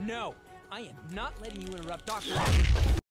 No, I am not letting you interrupt Dr.